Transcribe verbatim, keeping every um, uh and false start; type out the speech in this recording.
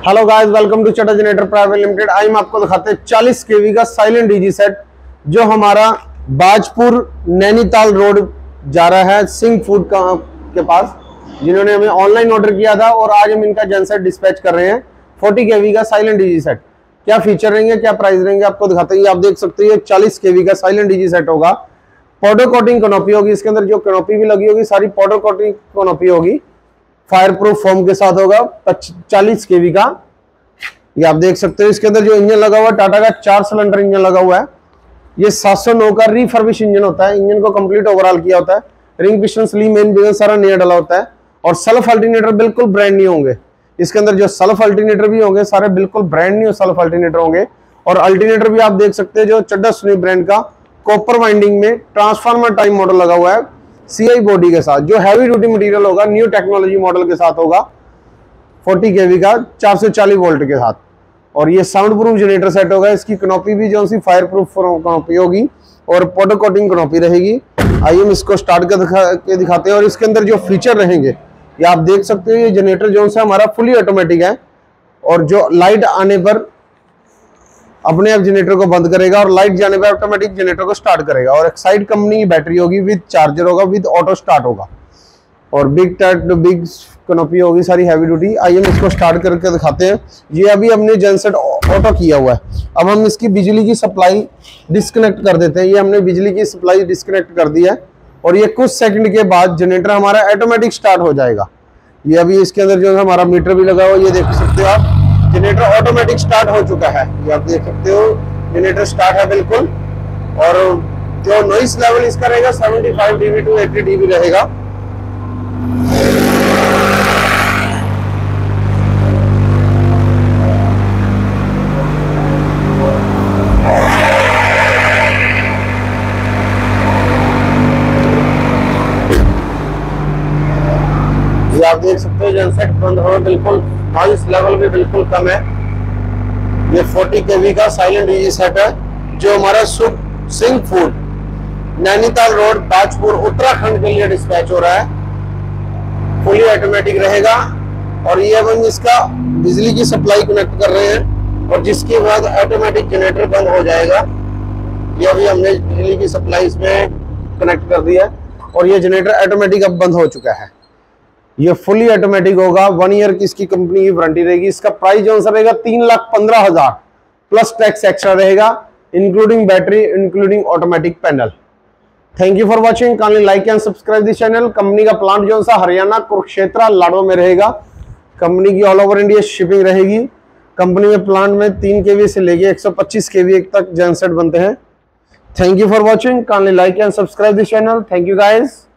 Hello guys, welcome to Chadha generator private limited. आज हम आपको दिखाते हैं चालीस केवी का साइलेंट डीजी सेट जो हमारा बाजपुर नैनीताल रोड जा रहा है सिंह फूड का के पास, जिन्होंने हमें ऑनलाइन ऑर्डर किया था और आज हम इनका जनसेट डिस्पैच कर रहे हैं। चालीस केवी का साइलेंट डीजी सेट, क्या फीचर रहेंगे, क्या प्राइस रहेंगे, आपको दिखाते हैं। आप देख सकते हैं चालीस केवी का साइलेंट डीजी सेट होगा। पाउडर कोटिंग कनोपी होगी, इसके अंदर जो कनोपी भी लगी होगी सारी पाउडर कोटिंग कनोपी होगी। फायर प्रूफ फोम के साथ होगा। चालीस केवी का ये आप देख सकते हो। इसके अंदर जो इंजन लगा हुआ है टाटा का चार सिलेंडर इंजन लगा हुआ है। ये सात सौ नौ का रिफर्बिश इंजन होता है। इंजन को कंप्लीट ओवरऑल किया होता है। रिंग पिस्टन स्लीव मेन बिगन सारा नया डाला होता है और सेल्फ अल्टरनेटर बिल्कुल ब्रांड न्यू होंगे। इसके अंदर जो सेल्फ अल्टरनेटर भी होंगे सारे बिल्कुल ब्रांड न्यू सेल्फ अल्टरनेटर होंगे। और अल्टरनेटर भी आप देख सकते हैं जो चड्डा सुनी ब्रांड का कॉपर वाइंडिंग में ट्रांसफार्मर टाइप मॉडल लगा हुआ है सीआई बॉडी के साथ। जो हैवी ड्यूटी मटेरियल होगा न्यू टेक्नोलॉजी मॉडल के साथ होगा। चालीस केवी का चार सौ चालीस वोल्ट के साथ। और ये साउंड प्रूफ जनरेटर सेट होगा। इसकी कनोपी भी जो सी फायर प्रूफ कनोपी होगी और पाउडर कोटिंग कनोपी रहेगी। आइए हम इसको स्टार्ट कर दिखा के दिखाते हैं। और इसके अंदर जो फीचर रहेंगे ये आप देख सकते हो। ये जनरेटर जो सा हमारा फुली ऑटोमेटिक है और जो लाइट आने पर अपने आप जनरेटर को बंद करेगा और लाइट जाने पर ऑटोमेटिक जनरेटर को स्टार्ट करेगा। और एक साइड कंपनी की बैटरी होगी विद चार्जर होगा विद ऑटो स्टार्ट होगा। और बिग टैट बिग कनोपी होगी सारी हैवी ड्यूटी। आइए हम इसको स्टार्ट करके दिखाते हैं। ये अभी हमने जनसेट ऑटो किया हुआ है। अब हम इसकी बिजली की सप्लाई डिस्कनेक्ट कर देते हैं। ये हमने बिजली की सप्लाई डिस्कनेक्ट कर दी है और ये कुछ सेकंड के बाद जनरेटर हमारा ऑटोमेटिक स्टार्ट हो जाएगा। ये अभी इसके अंदर जो है हमारा मीटर भी लगा हुआ है। ये देख सकते हो आप, जनरेटर ऑटोमेटिक स्टार्ट हो चुका है। ये आप देख सकते हो जनरेटर स्टार्ट है बिल्कुल। और जो नॉइस लेवल इसका रहेगा पचहत्तर डीबी टू अस्सी डीबी रहेगा। ये आप देख सकते हो जनसेट बंद हो बिल्कुल। नॉइस लेवल भी बिल्कुल कम है। ये चालीस केवी का साइलेंट डीजी सेट है जो हमारा सिंह फूड नैनीताल रोड बाजपुर उत्तराखंड के लिए डिस्पैच हो रहा है। फुली ऑटोमेटिक रहेगा और ये हम इसका बिजली की सप्लाई कनेक्ट कर रहे हैं और जिसके बाद ऑटोमेटिक जनरेटर बंद हो जाएगा। ये अभी हमने बिजली की सप्लाई इसमें कनेक्ट कर दिया है और ये जनरेटर ऑटोमेटिक अब बंद हो चुका है। ये फुली ऑटोमेटिक होगा। वन ईयर की इसकी कंपनी की वारंटी रहेगी। इसका प्राइस जो रहेगा तीन लाख पंद्रह हजार प्लस टैक्स एक्स्ट्रा रहेगा, including battery, including automatic panel. Thank you for watching. Kindly like and subscribe this channel. Company का प्लांट जो सा हरियाणा कुरुक्षेत्र लाडो में रहेगा। कंपनी की ऑल ओवर इंडिया शिपिंग रहेगी। कंपनी में प्लांट में तीन केवी से लेके एक सौ पच्चीस केवी तक जनसेट बनते हैं। Thank you for watching. Kindly like and subscribe this channel. Thank you guys.